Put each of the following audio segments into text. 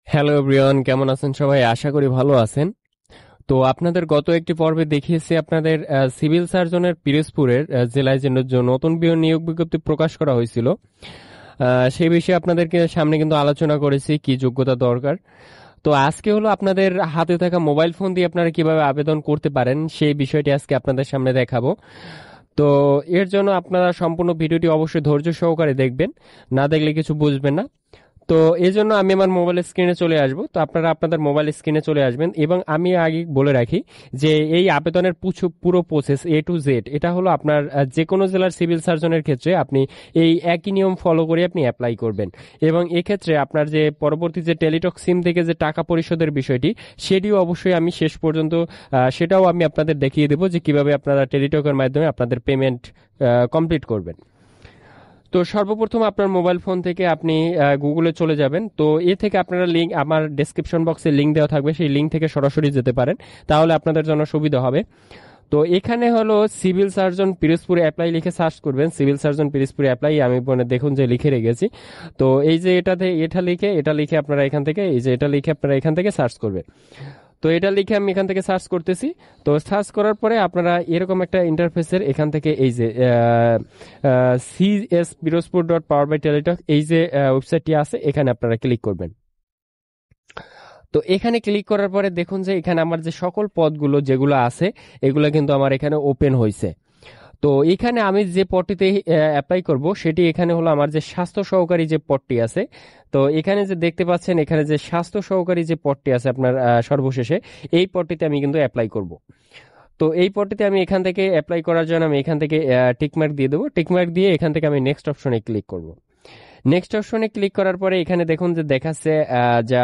Hello everyone, কেমন আছেন সবাই? আশা করি ভালো আছেন। তো আপনাদের গত একটি পর্বে দেখিয়েছি আপনাদের সিভিল সার্জনের পিরোজপুরের জেলায় যে নতুন নিয়োগ বিজ্ঞপ্তি প্রকাশ করা হয়েছিল, সেই বিষয়ে আপনাদেরকে সামনে কিন্তু আলোচনা করেছি কি যোগ্যতা দরকার। তো আজকে হলো আপনাদের হাতে থাকা মোবাইল ফোন দিয়ে আপনারা কিভাবে আবেদন করতে পারেন সেই বিষয়টি আজকে আপনাদের সামনে দেখাবো। তো এর জন্য আপনারা সম্পূর্ণ ভিডিওটি অবশ্যই ধৈর্য সহকারে দেখবেন, না দেখলে কিছু বুঝবেন না। তো এই জন্য আমি আমার মোবাইল স্ক্রিনে চলে আসব। তো আপনারা আপনাদের মোবাইল স্ক্রিনে চলে আসবেন এবং আমি আগে বলে রাখি যে এই আবেদনের পুরো প্রসেস A to Z এটা হলো আপনার যে কোনো জেলার সিভিল সার্জনের ক্ষেত্রে আপনি এই একই নিয়ম ফলো করে আপনি অ্যাপ্লাই করবেন। এবং এক্ষেত্রে আপনার যে পরবর্তী যে টেলিটক সিম থেকে যে টাকা পরিশোধের বিষয়টি, সেটিও অবশ্যই আমি শেষ পর্যন্ত সেটাও আমি আপনাদের দেখিয়ে দেবো যে কিভাবে আপনারা টেলিটকের মাধ্যমে আপনাদের পেমেন্ট কমপ্লিট করবেন। তো সর্বপ্রথম আপনার মোবাইল ফোন থেকে আপনি গুগলে চলে যাবেন। তো এ থেকে আপনারা লিঙ্ক আমার ডেসক্রিপশন বক্সে লিঙ্ক দেওয়া থাকবে, সেই লিঙ্ক থেকে সরাসরি যেতে পারেন, তাহলে আপনাদের জন্য সুবিধা হবে। তো এখানে হলো সিভিল সার্জন পিরোজপুরে অ্যাপ্লাই লিখে সার্চ করবেন। সিভিল সার্জন পিরোজপুরে অ্যাপ্লাই আমি মনে দেখুন যে লিখে রেখেছি। তো এই যে এটা লিখে আপনারা এখান থেকে এই যে এটা লিখে আপনারা এখান থেকে সার্চ করবেন। তো এটা লিখে আমি এখান থেকে সার্চ করতেছি। তো সার্চ করার পরে আপনারা এরকম একটা ইন্টারফেসের এখান থেকে এই যে cs pirospur.power by teletalk এই যে ওয়েবসাইটটি আছে এখানে আপনারা ক্লিক করবেন। তো এখানে ক্লিক করার পরে দেখুন যে এখানে আমার যে সকল পদগুলো যেগুলো আছে এগুলো কিন্তু আমার এখানে ওপেন হয়েছে। তো এখানে আমি যে পদটিতে অ্যাপ্লাই করব সেটি এখানে হলো আমার যে স্বাস্থ্য সহকারী যে পদটি আছে। তো এখানে যে দেখতে পাচ্ছেন এখানে যে স্বাস্থ্য সহকারী যে পদটি আছে আপনার সর্বশেষে এই পদটিতে আমি কিন্তু অ্যাপ্লাই করব। তো এই পদটিতে আমি এখান থেকে অ্যাপ্লাই করার জন্য আমি এখান থেকে টিকমার্ক দিয়ে দেবো। টিকমার্ক দিয়ে এখান থেকে আমি নেক্সট অপশনে ক্লিক করব। নেক্সট অপশনে ক্লিক করার পরে এখানে দেখুন যে দেখাচ্ছে যা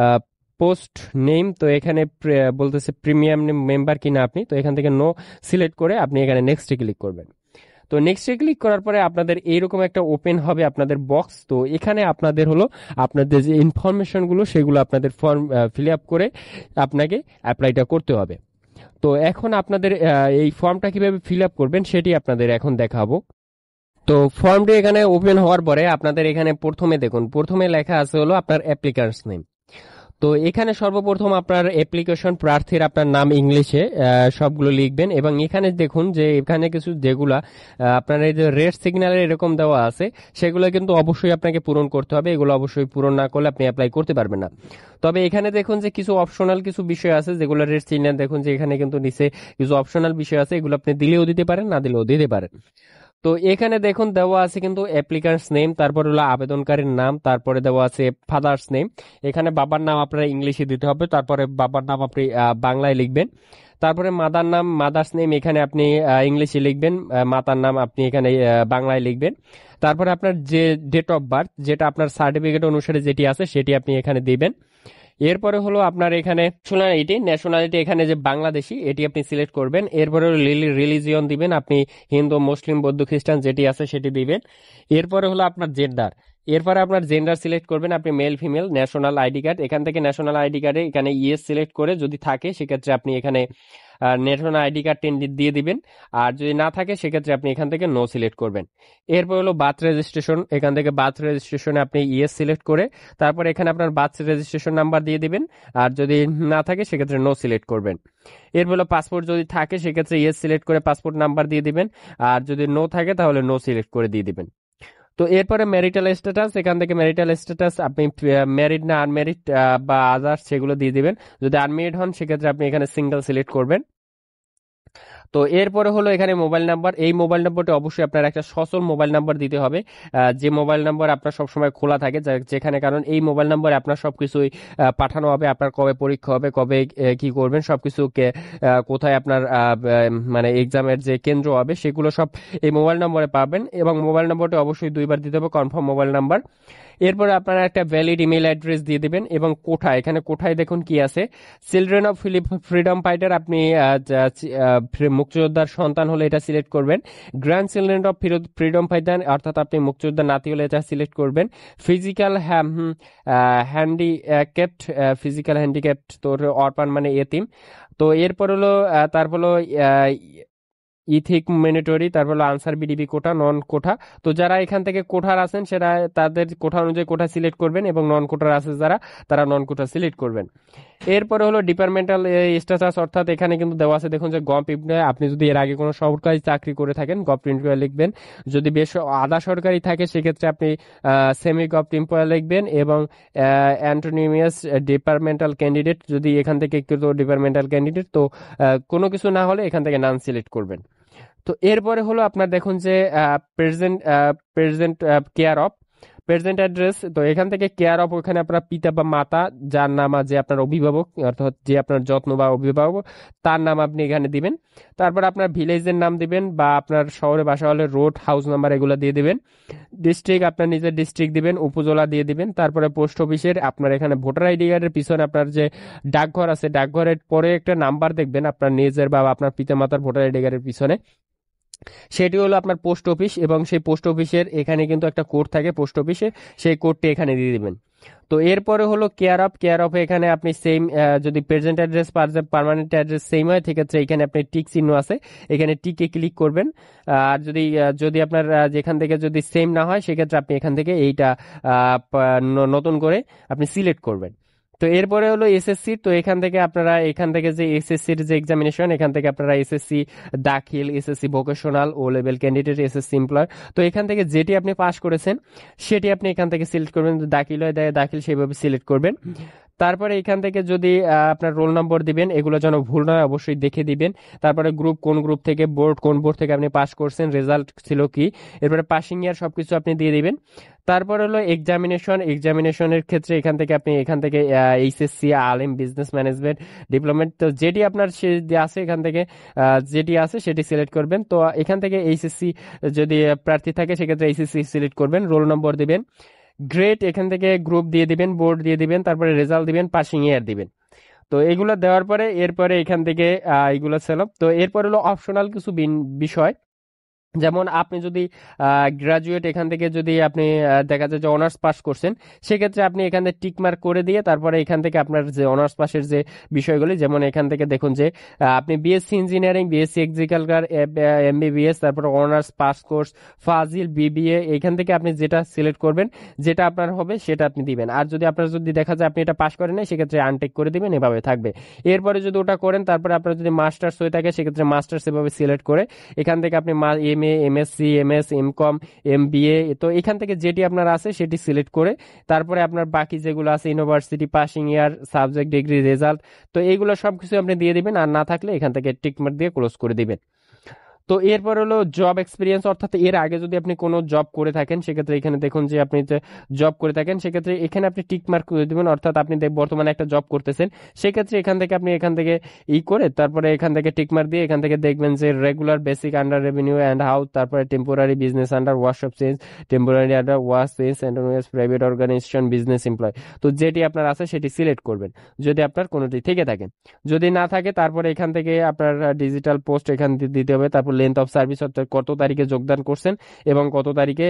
পোস্ট নেম। তো এখানে বলতেছে প্রিমিয়াম মেম্বার কিনা আপনি, তো এখান থেকে নো সিলেক্ট করে আপনি এখানে নেক্সটে ক্লিক করবেন। তো নেক্সটে ক্লিক করার পরে আপনাদের এইরকম একটা ওপেন হবে আপনাদের বক্স। তো এখানে আপনাদের হলো আপনাদের যে ইনফরমেশনগুলো সেগুলো আপনাদের ফর্ম ফিল আপ করে আপনাকে অ্যাপ্লাইটা করতে হবে। তো এখন আপনাদের এই ফর্মটা কিভাবে ফিল আপ করবেন সেটি আপনাদের এখন দেখাবো। তো ফর্মটি এখানে ওপেন হওয়ার পরে আপনাদের এখানে প্রথমে দেখুন, প্রথমে লেখা আছে হলো আপনার অ্যাপ্লিক্যান্টস নেম। তো এখানে সর্বপ্রথম আপনার অ্যাপ্লিকেশন প্রার্থীর আপনার নাম ইংলিশে সবগুলো লিখবেন এবং এখানে দেখুন যে এখানে কিছু যেগুলা আপনার এই যে রেড সিগন্যালের এরকম দেওয়া আছে সেগুলো কিন্তু অবশ্যই আপনাকে পূরণ করতে হবে। এগুলো অবশ্যই পূরণ না করলে আপনি অ্যাপ্লাই করতে পারবেন না। তবে এখানে দেখুন যে কিছু অপশনাল কিছু বিষয় আছে যেগুলো রেড সিগন্যাল, দেখুন যে এখানে কিন্তু নিচে কিছু অপশনাল বিষয় আছে, এগুলো আপনি দিলেও দিতে পারেন, না দিলেও দিতে পারেন। তো এখানে দেখুন দেওয়া আছে কিন্তু অ্যাপ্লিক্যান্টস নেম, তারপর হলো আবেদনকারীর নাম, তারপরে দেওয়া আছে ফাদার্স নেম। এখানে বাবার নাম আপনার ইংলিশে দিতে হবে, তারপরে বাবার নাম আপনি বাংলায় লিখবেন। তারপরে মাদার নাম, মাদার্স নেম এখানে আপনি ইংলিশে লিখবেন, মাতার নাম আপনি এখানে বাংলায় লিখবেন। তারপরে আপনার যে ডেট অফ বার্থ যেটা আপনার সার্টিফিকেট অনুসারে যেটি আছে সেটি আপনি এখানে দিবেন। এরপরে হলো আপনার এখানে ন্যাশনালিটি এখানে যে বাংলাদেশি এটি আপনি সিলেক্ট করবেন। এরপরে রিলিজিয়ন দিবেন আপনি, হিন্দু মুসলিম বৌদ্ধ খ্রিস্টান যেটি আছে সেটি দিবেন। এরপরে হলো আপনার জেন্ডার, এরপরে আপনার জেন্ডার সিলেক্ট করবেন আপনি, male female. National ID card, এখান থেকে ন্যাশনাল আইডি কার্ডে এখানে ইয়েস সিলেক্ট করে যদি থাকে সেক্ষেত্রে আপনি এখানে ন্যাশনাল আইডি কার্ড দিয়ে দিবেন। আর যদি না থাকে সেক্ষেত্রে আপনি এখান থেকে নো সিলেক্ট করবেন। এরপর হলো বার্থ রেজিস্ট্রেশন, এখান থেকে বার্থ রেজিস্ট্রেশনে আপনি ইয়েস সিলেক্ট করে তারপর এখানে আপনার বার্থ রেজিস্ট্রেশন নাম্বার দিয়ে দিবেন। আর যদি না থাকে সেক্ষেত্রে নো সিলেক্ট করবেন। এরপর হলো পাসপোর্ট যদি থাকে সেক্ষেত্রে ইয়েস সিলেক্ট করে পাসপোর্ট নাম্বার দিয়ে দিবেন। আর যদি নো থাকে তাহলে নো সিলেক্ট করে দিয়ে দিবেন। তো এরপরে ম্যারিটাল স্ট্যাটাস, এখান থেকে ম্যারিটাল স্ট্যাটাস আপনি ম্যারিড না আনম্যারিড বা আদার্স সেগুলো দিয়ে দিবেন। যদি আনম্যারিড হন সেক্ষেত্রে আপনি এখানে সিঙ্গেল সিলেক্ট করবেন। তো এরপরে হলো এখানে মোবাইল নাম্বার, এই মোবাইল নাম্বারটি অবশ্যই আপনার একটা সচল মোবাইল নাম্বার দিতে হবে, যে মোবাইল নাম্বার আপনার সবসময় খোলা থাকে, যেখানে কারণ এই মোবাইল নাম্বারে আপনার সবকিছুই পাঠানো হবে, আপনার কবে পরীক্ষা হবে, কবে কি করবেন সবকিছু, কোথায় আপনার মানে এক্সামের যে কেন্দ্র হবে সেগুলো সব এই মোবাইল নম্বরে পাবেন। এবং মোবাইল নম্বরটি অবশ্যই দুইবার দিতে হবে, কনফার্ম মোবাইল নাম্বার। এরপরে আপনারা একটা ভ্যালিড ইমেল অ্যাড্রেস দিয়ে দিবেন এবং কোঠায়, এখানে কোঠায় দেখুন কি আছে, চিলড্রেন অফ ফ্রিডম ফাইটার আপনি মুক্তিযোদ্ধার সন্তান হলে এটা সিলেক্ট করবেন। Grandchildren of freedom fighter অর্থাৎ আপনি মুক্তিযোদ্ধার নাতি হলে এটা সিলেক্ট করবেন। ফিজিক্যাল হ্যান্ডিক্যাপ্ট, ফিজিক্যাল হ্যান্ডিক্যাপ্ট তোর অরপান মানে এতিম। তো এরপর হলো তারপর হলো ইথিক ম্যান্ডেটরি, তারপর হলো আনসার বিডিবি কোটা, নন কোটা। তো যারা এখান থেকে কোঠার আছেন সেটা তাদের কোঠা অনুযায়ী কোঠা সিলেক্ট করবেন, এবং নন কোটার আছে যারা, তারা নন কোটা সিলেক্ট করবেন। এরপরে হলো ডিপার্টমেন্টাল স্ট্যাটাস, অর্থাৎ এখানে কিন্তু দেওয়া আছে দেখুন যে গভ এমপ্লয়। আপনি যদি এর আগে কোনো সরকারি চাকরি করে থাকেন গভ এমপ্লয় লিখবেন, যদি বেশ আধা সরকারি থাকে সেক্ষেত্রে আপনি সেমি গভ এমপ্লয় লিখবেন, এবং অ্যান্টোনিমিয়াস ডিপার্টমেন্টাল ক্যান্ডিডেট, যদি এখান থেকে কিন্তু ডিপার্টমেন্টাল ক্যান্ডিডেট, তো কোনো কিছু না হলে এখান থেকে নান সিলেক্ট করবেন। তো এরপরে হলো আপনার দেখুন যে present present care of, present address. তো এখান থেকে কেয়ার অফ, ওখানে আপনার পিতা বা মাতা, যার নাম যে আপনার অভিভাবক, অর্থাৎ যে আপনার যত্ন বা অভিভাবক, তার নাম আপনি এখানে দিবেন। তারপর আপনার ভিলেজের নাম দিবেন, বা আপনার শহরে বাসা হলে রোড, হাউস নাম্বার এগুলো দিয়ে দিবেন। ডিস্ট্রিক্ট আপনার নিজের ডিস্ট্রিক্ট দিবেন, উপজেলা দিয়ে দিবেন। তারপরে পোস্ট অফিসের আপনার এখানে ভোটার আইডি কার্ডের পিছনে আপনার যে ডাকঘর আছে, ডাকঘরের পরে একটা নাম্বার দেখবেন আপনার নিজের বা আপনার পিতা মাতার ভোটার আইডি কার্ডের পিছনে, সেটি হলো আপনার পোস্ট অফিস, এবং সেই পোস্ট অফিসের এখানে কিন্তু একটা কোড থাকে পোস্ট অফিসে, সেই কোডটি এখানে দিয়ে দিবেন। তো এরপরে হলো কেয়ার অফ, কেয়ার অফ এখানে আপনি সেম, যদি present address permanent address same হয় সেক্ষেত্রে এখানে আপনি টিক চিহ্ন আছে, এখানে টিকে ক্লিক করবেন। আর যদি যদি আপনার যেখান থেকে যদি সেম না হয় সেক্ষেত্রে আপনি এখান থেকে এইটা নতুন করে আপনি সিলেক্ট করবেন। তো এরপরে হলো এসএসসি। তো এখান থেকে আপনারা এখান থেকে যে এসএসসির যে এক্সামিনেশন, এখান থেকে আপনারা এসএসসি দাখিল, SSC vocational, O level candidate, SSC employer, তো এখান থেকে যেটি আপনি পাস করেছেন সেটি আপনি এখান থেকে সিলেক্ট করবেন। দাখিল হয় দেয় দাখিল, সেভাবে সিলেক্ট করবেন। তারপরে এখান থেকে যদি আপনার রোল নম্বর দিবেন, এগুলো যেন ভুল নয় অবশ্যই দেখে দিবেন। তারপরে গ্রুপ কোন গ্রুপ থেকে, বোর্ড কোন বোর্ড থেকে আপনি পাস করছেন, রেজাল্ট ছিল কি, এরপরে পাসিং ইয়ার সবকিছু আপনি দিয়ে দিবেন। তারপর হলো এক্সামিনেশন, এক্সামিনেশনের ক্ষেত্রে এখান থেকে আপনি এখান থেকে এইচএসসি, আলিম, বিজনেস ম্যানেজমেন্ট, ডিপ্লোমেন্ট, তো যেটি আপনার সে আছে এখান থেকে যেটি আছে সেটি সিলেক্ট করবেন। তো এখান থেকে এইচএসসি যদি প্রার্থী থাকে সেক্ষেত্রে এইচএসসি সিলেক্ট করবেন, রোল নম্বর দিবেন, গ্রেড এখান থেকে গ্রুপ দিয়ে দিবেন, বোর্ড দিয়ে দিবেন, তারপরে রেজাল্ট দিবেন, পাসিং ইয়ার দিবেন। তো এগুলো দেওয়ার পরে এরপরে এখান থেকে এগুলো ছিল। তো এরপর হলো অপশনাল কিছু বিষয়, যেমন আপনি যদি গ্রাজুয়েট, এখান থেকে যদি আপনি দেখা যায় যে অনার্স পাস করছেন, সেক্ষেত্রে আপনি এখান থেকে টিক মার্ক করে দিয়ে তারপরে এখান থেকে আপনার যে অনার্স পাসের যে বিষয়গুলি, যেমন এখান থেকে দেখুন যে আপনি BSc engineering, BSc agriculture, MBBS, তারপরে অনার্স পাস কোর্স, ফাজিল, বিবিএ, এখান থেকে আপনি যেটা সিলেক্ট করবেন, যেটা আপনার হবে সেটা আপনি দিবেন। আর যদি আপনার যদি দেখা যায় আপনি এটা পাস করেন না, সেক্ষেত্রে আনটেক করে দিবেন, এভাবে থাকবে। এরপরে যদি ওটা করেন, তারপরে আপনার যদি মাস্টার্স হয়ে থাকে সেক্ষেত্রে মাস্টার্স এভাবে সিলেক্ট করে এখান থেকে আপনি MA, MSc, MS, MCom, MBA, তো এখান থেকে যেটি আপনার আছে সেটি সিলেক্ট করে তারপরে আপনার বাকি যেগুলো আছে university, passing year, subject, degree, result, তো এইগুলো সবকিছু আপনি দিয়ে দিবেন। আর না থাকলে এখান থেকে টিক মার্ক দিয়ে ক্লোজ করে দিবেন। তো এরপর হলো জব এক্সপিরিয়েন্স, অর্থাৎ এর আগে যদি আপনি কোনো জব করে থাকেন সেক্ষেত্রে এখানে দেখুন যে আপনি যে জব করে থাকেন সেক্ষেত্রে এখানে আপনি টিক মার্ক করে দিবেন, অর্থাৎ আপনি বর্তমানে একটা জব করতেছেন, সেক্ষেত্রে এখান থেকে আপনি এখান থেকে করে তারপরে এখান থেকে টিক মার্ক দিয়ে এখান থেকে দেখবেন যে regular basic under revenue and house, তারপরে temporary business under workshop change, temporary under work change and private organisation, business employ, তো যেটি আপনার আছে সেটি সিলেক্ট করবেন যদি আপনার কোনোটি থেকে থাকে। যদি না থাকে তারপরে এখান থেকে আপনার ডিজিটাল পোস্ট এখান দিতে হবে, তারপর লেন্থ অফ সার্ভিস, অর্থাৎ কত তারিখে যোগদান করছেন এবং কত তারিখে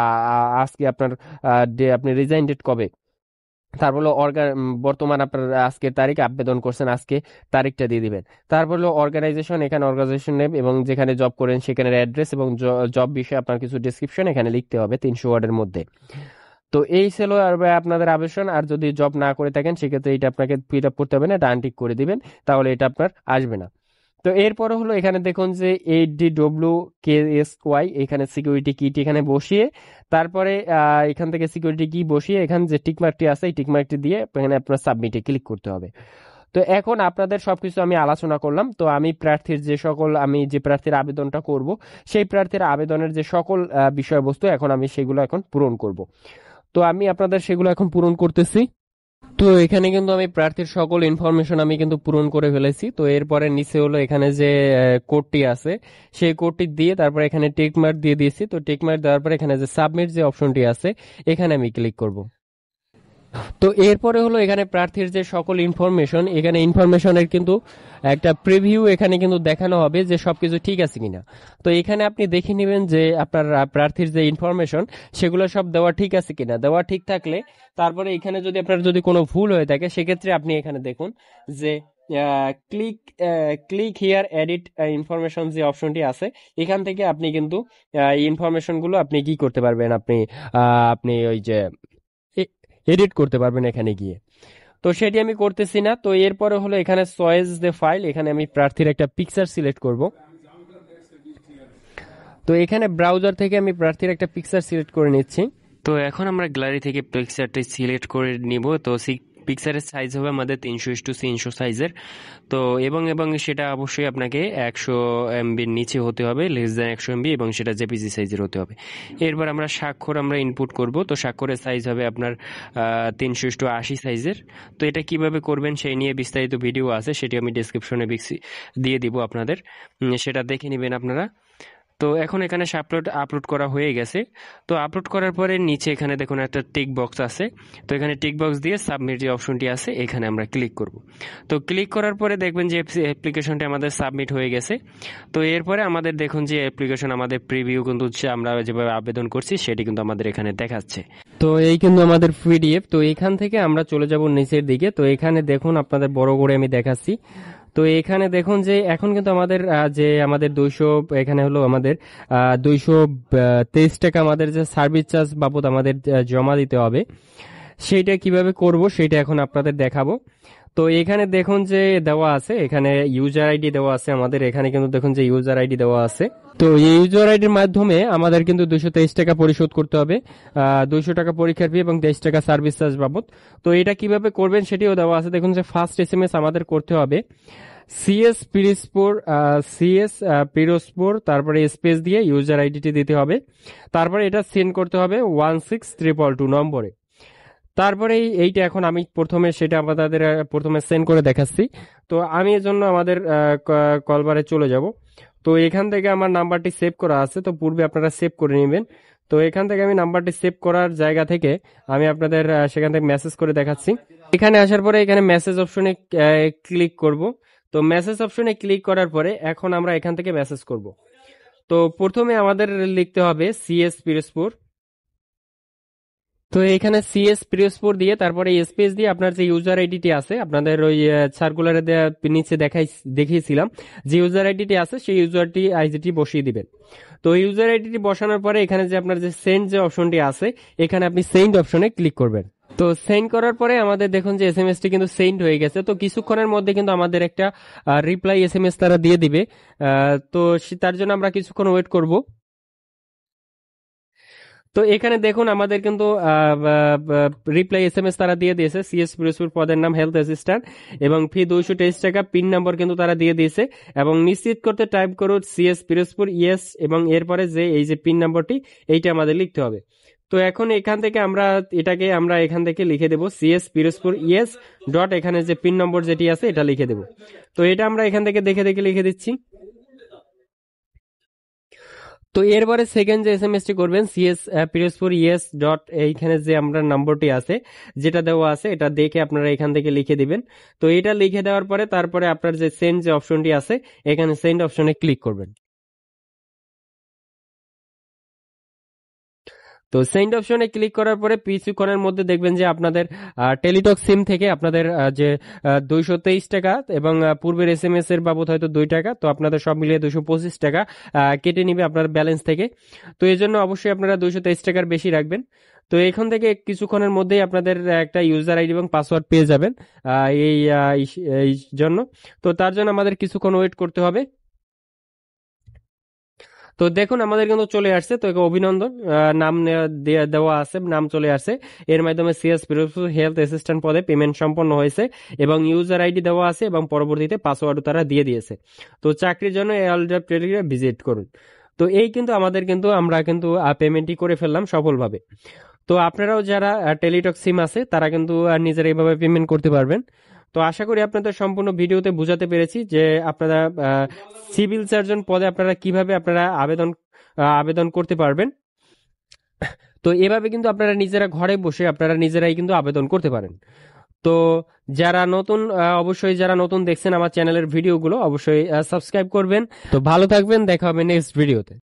আজকে আপনার আপনি রিজাইন ডেট কবে, তারপর হলো বর্তমান আপনার আজকে তারিখ আবেদন করছেন আজকে তারিখটা দিয়ে দিবেন। তারপর হলো অর্গানাইজেশন, এখানে অর্গানাইজেশন নেম এবং যেখানে জব করেন সেখানের অ্যাড্রেস এবং জব বিষয়ে আপনার কিছু ডেসক্রিপশন এখানে লিখতে হবে 300 ওয়ার্ডের মধ্যে। তো এই ছিল আর আপনাদের আবেদন। আর যদি জব না করে থাকেন সেক্ষেত্রে এটা আপনাকে ফিল আপ করতে হবে না, এটা আনটিক করে দিবেন, তাহলে এটা আপনার আসবে না। তো এরপরে হলো এখানে দেখুন যে 8DWKSY, এখানে সিকিউরিটি কিটি এখানে বসিয়ে তারপরে এখান থেকে সিকিউরিটি কি বসিয়ে এখানে যে টিকমার্কটি আছে এই টিকমার্কটি দিয়ে এখানে আপনার সাবমিটে ক্লিক করতে হবে। তো এখন আপনাদের সবকিছু আমি আলোচনা করলাম। তো আমি প্রার্থীর যে সকল, আমি যে প্রার্থীর আবেদনটা করব সেই প্রার্থীর আবেদনের যে সকল বিষয়বস্তু এখন আমি সেগুলো এখন পূরণ করব। তো আমি আপনাদের সেগুলো এখন পূরণ করতেছি। তো এখানে কিন্তু আমি প্রার্থীর সকল ইনফরমেশন আমি কিন্তু পূরণ করে ফেলেছি। তো এরপরে নিচে হলো এখানে যে কোডটি আছে সেই কোডটি দিয়ে তারপরে এখানে টিক মার্ক দিয়ে দিয়েছি। তো টিক মার্ক দেওয়ার পরে এখানে যে সাবমিট যে অপশনটি আছে এখানে আমি ক্লিক করব। তো এরপরে হলো এখানে প্রার্থীর যে সকল ইনফরমেশন, এখানে ইনফরমেশনের কিন্তু একটা প্রিভিউ এখানে কিন্তু দেখানো হবে যে সবকিছু ঠিক আছে কিনা। তো এখানে আপনি দেখে নেবেন যে আপনার প্রার্থীর যে ইনফরমেশন সেগুলো সব দেওয়া ঠিক আছে কিনা। দেওয়া ঠিক থাকলে তারপরে এখানে যদি আপনার যদি কোনো ভুল হয়ে থাকে সেক্ষেত্রে আপনি এখানে দেখুন যে click click here edit information যে অপশনটি আছে, এখান থেকে আপনি কিন্তু ইনফরমেশনগুলো আপনি কি করতে পারবেন, আপনি ওই যে এডিট করতে পারবেন এখানে গিয়ে। তো সেটি আমি করতেছি না। তো এরপরে হলো এখানে চয়েস দ্য ফাইল, এখানে আমি প্রার্থীর একটা পিকচার সিলেক্ট করব। তো এখানে ব্রাউজার থেকে আমি প্রার্থীর একটা পিকচার সিলেক্ট করে নিচ্ছি। তো এখন আমরা গ্যালারি থেকে পিকচারটি সিলেক্ট করে নিব। তো পিকচারের সাইজ হবে আমাদের 300:300 সাইজের। তো এবং সেটা অবশ্যই আপনাকে 100 MB নিচে হতে হবে, লেস দ্যান 100 MB, এবং সেটা জেপিজি সাইজের হতে হবে। এরপর আমরা স্বাক্ষর আমরা ইনপুট করব। তো স্বাক্ষরের সাইজ হবে আপনার 300:80 সাইজের। তো এটা কিভাবে করবেন সেই নিয়ে বিস্তারিত ভিডিও আছে, সেটি আমি ডেসক্রিপশনে দিয়ে দিব আপনাদের, সেটা দেখে নেবেন আপনারা। তো এখন এখানে আপলোড করা হয়ে গেছে। তো আপলোড করার পরে নিচে এখানে দেখুন একটা টিক বক্স আছে। তো এখানে টিক বক্স দিয়ে সাবমিট যে অপশনটি আছে এখানে আমরা ক্লিক করব। তো ক্লিক করার পরে দেখবেন যে অ্যাপ্লিকেশনটি আমাদের সাবমিট হয়ে গেছে। তো এরপরে আমাদের দেখুন যে অ্যাপ্লিকেশন আমাদের প্রিভিউ কিন্তু আমরা যেভাবে আবেদন করছি সেটি কিন্তু আমাদের এখানে দেখাচ্ছে। তো এই কিন্তু আমাদের পিডিএফ। তো এখান থেকে আমরা চলে যাব নিচের দিকে। তো এখানে দেখুন আপনাদের বড় করে আমি দেখাচ্ছি। তো এখানে দেখুন যে এখন কিন্তু আমাদের যে আমাদের 200, এখানে হলো আমাদের 223 টাকা আমাদের যে সার্ভিস চার্জ বাবদ আমাদের জমা দিতে হবে, সেইটা কিভাবে করব সেটা এখন আপনাদের দেখাবো। তো এখানে দেখুন যে দেওয়া আছে, এখানে ইউজার আইডি দেওয়া আছে আমাদের, এখানে কিন্তু দেখুন যে ইউজার আইডি দেওয়া আছে। তো এই ইউজার আইডির মাধ্যমে আমাদের কিন্তু 223 টাকা পরিশোধ করতে হবে, 200 টাকা পরীক্ষার ফি এবং 23 টাকা সার্ভিস চার্জ বাবদ। তো এটা কিভাবে করবেন সেটিও দেওয়া আছে। দেখুন যে ফার্স্ট SMS আমাদের করতে হবে সিএস পিরোজপুর, তারপরে স্পেস দিয়ে ইউজার আইডিটি দিতে হবে। তারপরে এটা সেন্ড করতে হবে 16222 নম্বরে। তারপরে এইটা এখন আমি প্রথমে সেটা আপনাদের প্রথমে সেন্ড করে দেখাচ্ছি। তো আমি এর জন্য আমাদের কলবারে চলে যাব। তো এখান থেকে আমার নাম্বারটি সেভ করা আছে, তো পূর্বে আপনারা সেভ করে নেবেন। তো এখান থেকে আমি নাম্বারটি সেভ করার জায়গা থেকে আমি আপনাদের সেখান থেকে মেসেজ করে দেখাচ্ছি। এখানে আসার পরে এখানে মেসেজ অপশনে ক্লিক করব। তো মেসেজ অপশনে ক্লিক করার পরে এখন আমরা এখান থেকে মেসেজ করব। তো প্রথমে আমাদের লিখতে হবে সিএস পিরোজপুর। তো এখানে সিএস পিরোজপুর দিয়ে তারপরে স্পেস দিয়ে আপনার যে ইউজার আইডিটি আছে, আপনাদের ওই সার্কুলারে নিচে দেখিয়েছিলাম যে ইউজার আইডিটি আছে, সেই আইডিটি বসিয়ে দিবেন। তো ইউজার আইডিটি বসানোর পরে এখানে যে আপনার যে সেন্ড যে অপশনটি আছে, এখানে আপনি সেন্ড অপশনে ক্লিক করবেন। তো সেন্ড করার পরে আমাদের দেখুন যে এসএমএসটি কিন্তু সেন্ড হয়ে গেছে। তো কিছুক্ষণের মধ্যে কিন্তু আমাদের একটা রিপ্লাই এসএমএস তারা দিয়ে দিবে। তো তার জন্য আমরা কিছুক্ষণ ওয়েট করব। তো এখানে দেখুন আমাদের কিন্তু রিপ্লাই এসএমএস তারা দিয়ে দিয়েছে। সিএস পিরোজপুর পদের নাম হেলথ অ্যাসিস্ট্যান্ট এবং ফি 223 টাকা, পিন নম্বর কিন্তু তারা দিয়ে দিয়েছে এবং নিশ্চিত করতে টাইপ করুন সিএস পিরোজপুর ইয়েস, এবং এরপরে যে এই যে পিন নম্বরটি এইটা আমাদের লিখতে হবে। তো এখন এখান থেকে আমরা এখান থেকে লিখে দেব সিএস পিরোজপুর ইয়েস ডট, এখানে যে পিন নম্বর যেটি আছে এটা লিখে দেব। তো এটা আমরা এখান থেকে দেখে দেখে লিখে দিচ্ছি। তো এরপরে সেকেন্ড যে এসএমএসটি করবেন সিএস পিরোজপুর ইয়েস ডট, এইখানে যে আমরা নম্বরটি আছে যেটা দেওয়া আছে এটা দেখে আপনারা এখান থেকে লিখে দিবেন। তো এটা লিখে দেওয়ার পরে তারপরে আপনার যে সেন্ড যে অপশনটি আছে এখানে সেন্ড অপশনে ক্লিক করবেন। তো সেন্ড অপশনে ক্লিক করার পরে কিছুক্ষণের মধ্যে দেখবেন যে আপনাদের টেলিটক সিম থেকে আপনাদের যে 223 টাকা এবং পূর্বের এসএমএস এর বাবদ হয়তো 2 টাকা, তো আপনাদের সব মিলিয়ে 225 টাকা কেটে নিবে আপনার ব্যালেন্স থেকে। তো এই জন্য অবশ্যই আপনারা 223 টাকার বেশি রাখবেন। তো এখান থেকে কিছুক্ষণের মধ্যেই আপনাদের একটা ইউজার আইডি এবং পাসওয়ার্ড পেয়ে যাবেন এই জন্য। তো তার জন্য আমাদের কিছুক্ষণ ওয়েট করতে হবে। তো দেখুন আমাদের কিন্তু চলে আসছে। তো অভিনন্দন, নাম দেওয়া আছে, নাম চলে আসছে। এর মাধ্যমে সিএস পিরোজপুর হেলথ অ্যাসিস্ট্যান্ট পদে পেমেন্ট সম্পন্ন হয়েছে এবং ইউজার আইডি দেওয়া আছে এবং পরবর্তীতে পাসওয়ার্ডও তারা দিয়ে দিয়েছে। তো চাকরির জন্য ভিজিট করুন। তো এই কিন্তু আমাদের কিন্তু আমরা কিন্তু পেমেন্টই করে ফেললাম সফলভাবে। তো আপনারাও যারা টেলিটক সিম আছে তারা কিন্তু নিজেরা এইভাবে পেমেন্ট করতে পারবেন। তো আশা করি আপনাদের সম্পূর্ণ ভিডিওতে বোঝাতে পেরেছি যে আপনারা সিভিল সার্জন পদে আপনারা কিভাবে আপনারা আবেদন করতে পারবেন। তো এভাবে কিন্তু আপনারা নিজেরা ঘরে বসে আপনারা নিজেরাই কিন্তু আবেদন করতে পারেন। তো যারা নতুন অবশ্যই যারা নতুন দেখছেন আমার চ্যানেলের ভিডিওগুলো অবশ্যই সাবস্ক্রাইব করবেন। তো ভালো থাকবেন, দেখা হবে নেক্সট ভিডিওতে।